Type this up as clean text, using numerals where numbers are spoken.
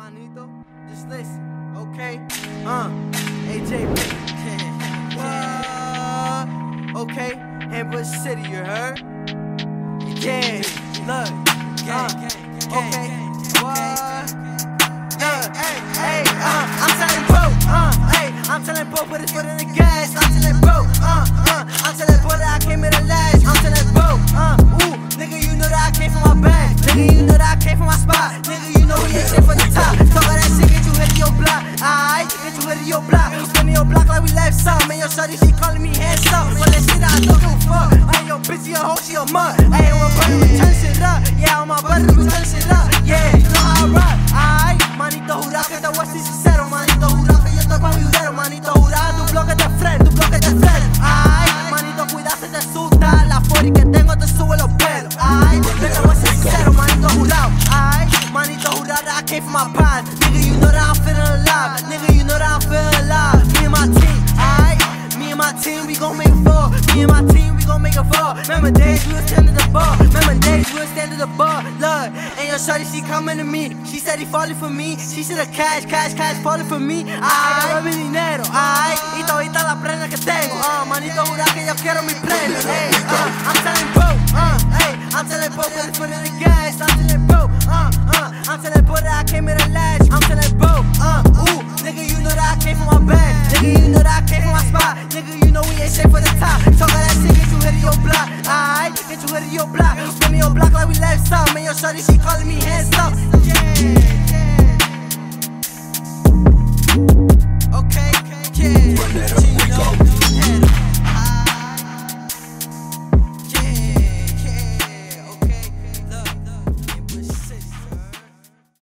Manito, just listen, okay? AJ. What? Okay, Hamburg City, you heard? Yeah, look, okay, what? Hey, I'm telling bro, I'm telling bro, put his foot in the gas. I'm telling bro, I'm telling bro that I came here to last. I'm telling bro, ooh, nigga, you know that I came from my bag. Nigga, you know that I came from my spot. Nigga, you know we ain't shit from the top. Talk all that shit, get you hit to your block. Aight, get you hit to your block. Spin your block like we left some. Man, your shawty, she calling me handsome. Well, that shit I don't give a fuck. Hey, yo, bitch, you a hoe, she a mud. Hey, on my brother, we turn shit up. Yeah, on my brother, we turn shit up. Yeah, you know how I rock. Aight, manito, jura que te voy a ser sincero. Manito, jura que yo estoy pa' mi videro. Manito, jura, tu bloque de frente, tu bloque de frente. Aight, manito, cuidado, se te asusta. La 40 que tengo te sube los pelos. Aight, te voy a ser sincero. Manito, jurado. Aight, manito, jura that I came from my past. Nigga, you know that I'm feeling alive. Nigga, you know that I'm feeling alive. Me and my team, aight. Me and my team, we gon' make it fall. Me and my team, we gon' make it fall. Remember days we was standing the bar. Remember days we was standing the bar. Look, and your shawty, she coming to me. She said he falling for me. She said the cash falling for me. Ay, mi dinero, ay, y todita la prenda que tengo. Manito, jura que yo quiero mi premio. Hey, I'm telling bro, hey, I'm telling bro, put his foot in the gas. I'm telling bro, I'm telling bro that I came here to last. I'm telling bro, ooh, nigga, you know that I came from my bag. Nigga, you know that I came from my spot. Nigga, you know we ain't shit for the top. Talk all that shit, get you hit to your block. Aight, get you hit to your block. Spin your block like we left some. Man, your shawty, she calling me handsome. Yeah.